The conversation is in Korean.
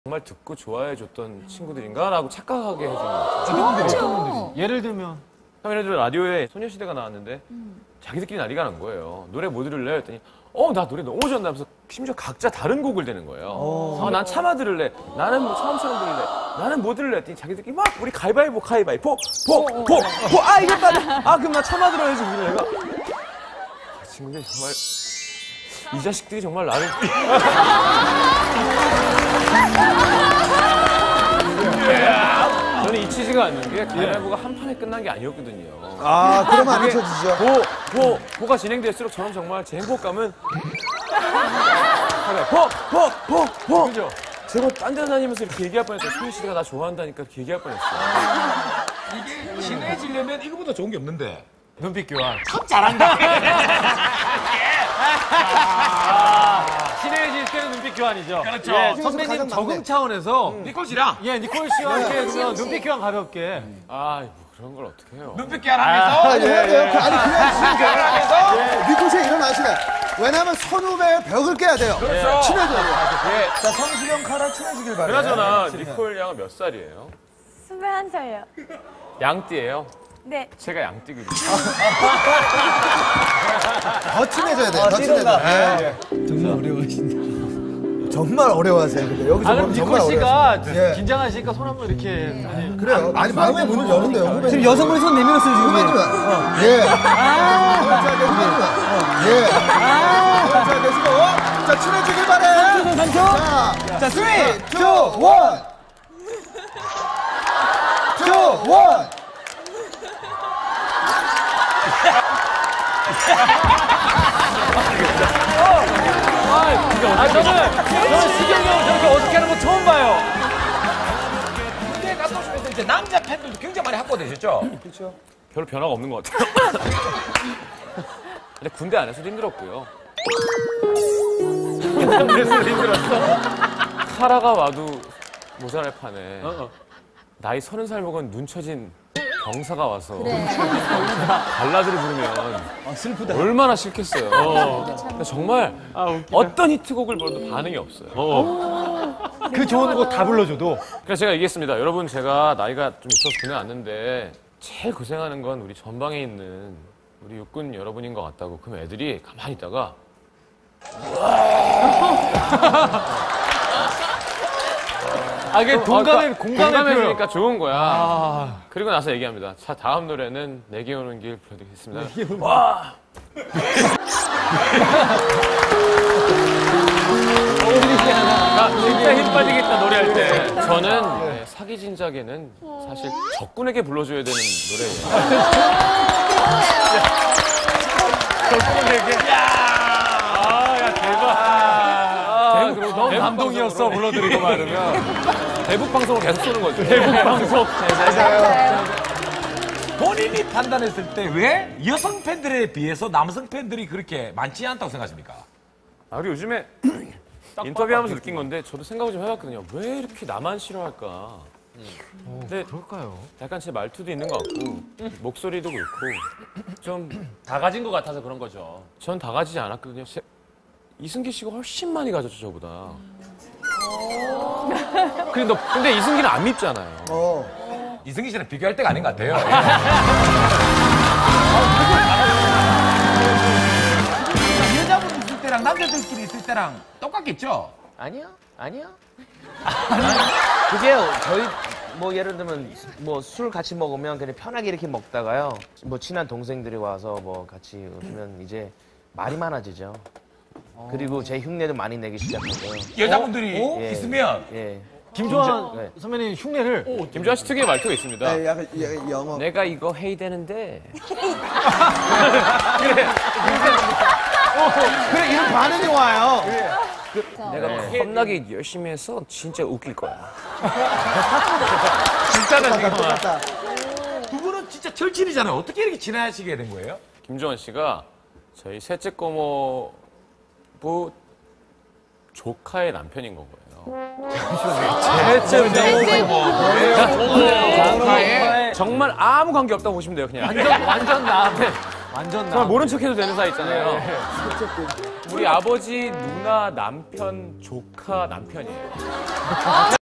정말 듣고 좋아해줬던 친구들인가라고 착각하게 해주는 거죠. 그렇죠. 예를 들면 예를 들어 라디오에 소녀시대가 나왔는데 자기들끼리 난리가 난 거예요. 노래 뭐 들을래? 했더니 나 노래 너무 좋아한다면서 심지어 각자 다른 곡을 대는 거예요. 난 차마 들을래. 나는 뭐 처음처럼 들을래. 나는 뭐 들을래? 했더니 자기들끼리 막 우리 가위바위보 이겼다. 그럼 나 차마 들어야지. 우리 내가 친구들 정말 이 자식들이 정말 나를 저는 잊히지가 않는 게 가위바위보가 한 판에 끝난 게 아니었거든요. 그러면 안 잊혀지죠. 보가 진행될수록 저는 정말 제 행복감은 그죠? 제가 딴 데 다니면서 이렇게 얘기할 뻔했어요. 소희씨가 나 좋아한다니까 이렇게 얘기할 뻔했어요. 이게 친해지려면 이거보다 좋은 게 없는데. 눈빛 교환. 참 잘한다. 친해질 때는 눈빛 교환이죠. 그렇죠. 가장 선배님 맞네. 적응 차원에서 니콜 씨랑 니콜 씨와 이렇게 그러면 눈빛 교환 가볍게. 그런 걸 어떻게 해요? 눈빛 교환하면서 아니, 해야 돼요. 아니, 그냥 교환하면서 니코씨 일어나시네. 왜냐면 선후배의 벽을 깨야 돼요. 그렇죠. 친해져야 돼요. 자, 성시경 카라 친해지길 바래요. 그나저나 니콜 양은 몇 살이에요? 21살이요. 양띠예요? 네. 제가 양띠거든요. 더 친해져야 돼요. 더 친해져야 돼요. 정말 어려워하신다. 정말 어려워하세요. 근데 여기서 그럼 보면 니콜 정말 씨가 어려워하세요. 예. 긴장하시니까 손 한번 이렇게. 그래요. 아니, 마음의 문을 여는데요. 후배님. 지금 여성분이 손 내밀었어요, 지금. 후배님. 예. 자, 계시고. 자, 친해지길 바래. 3초. 자, 3, 2, 1. 저는 시경이 형 저렇게 어떻게 하는 거 처음 봐요. 군대 갔다 오시면서 이제 남자 팬들도 굉장히 많이 확보되셨죠? 그렇죠. 별로 변화가 없는 것 같아요. 근데 군대 안에서도 힘들었고요. 군대에서도 힘들었어. 카라가 와도 모자랄 판에 나이 30살 먹은 눈 처진 병사가 와서 발라드를 부르면 슬프다. 얼마나 싫겠어요. 근데 정말 어떤 히트곡을 불러도 반응이 없어요. 그 좋은 곡 다 불러줘도. 그래서 제가 얘기했습니다. 여러분, 제가 나이가 좀 있어서 군에 왔는데 제일 고생하는 건 우리 전방에 있는 우리 육군 여러분인 것 같다고. 그럼 애들이 가만히 있다가 그게 공감해 주니까 좋은 거야. 그리고 나서 얘기합니다. 자, 다음 노래는 내게 오는 길 불러드리겠습니다. 와! 진짜 힘 빠지겠다, 노래할 때. 저는 사기 진작에는 사실 적군에게 불러줘야 되는 노래예요. 적군에게? 야, 대박. 너무 감동이었어, 불러드리고 말하면. 대북 방송을 계속 쏘는 거죠. 대북 방송. 본인이 판단했을 때 왜 여성 팬들에 비해서 남성 팬들이 그렇게 많지 않다고 생각하십니까? 그리고 요즘에 인터뷰하면서 느낀 건데 저도 생각을 좀 해봤거든요. 왜 이렇게 나만 싫어할까? 근데 그럴까요? 약간 제 말투도 있는 것 같고 목소리도 그렇고 좀 다 가진 것 같아서 그런 거죠. 전 다 가지지 않았거든요. 이승기 씨가 훨씬 많이 가졌죠, 저보다. 근데 이승기는 안 밉잖아요. 이승기 씨랑 비교할 때가 아닌 것 같아요. 여자분 있을 때랑 남자들끼리 있을 때랑 똑같겠죠? 아니요. 그게 저희 뭐 예를 들면 뭐 술 같이 먹으면 그냥 편하게 이렇게 먹다가요. 뭐 친한 동생들이 와서 뭐 같이 오시면 이제 말이 많아지죠. 그리고 제 흉내도 많이 내기 시작하고요. 여자분들이 예. 있으면 예. 김조한 네. 선배님 흉내를. 김주환 씨 특유의 말투가 있습니다. 네, 약간 영어. 내가 이거 해야 되는데 그래, 이런 반응이 와요. 내가 겁나게 열심히 해서 진짜 웃길 거야. 똑같다. 두 분은 진짜 절친이잖아요. 어떻게 이렇게 친해지게 된 거예요? 김주환 씨가 저희 셋째 꼬모부 조카의 남편인 거고요. 정말 아무 관계 없다고 보시면 돼요, 그냥. 완전 나한테. 완전 나. 정말 모른 척해도 되는 사이 있잖아요. 우리 아버지, 누나, 남편, 조카, 남편이에요.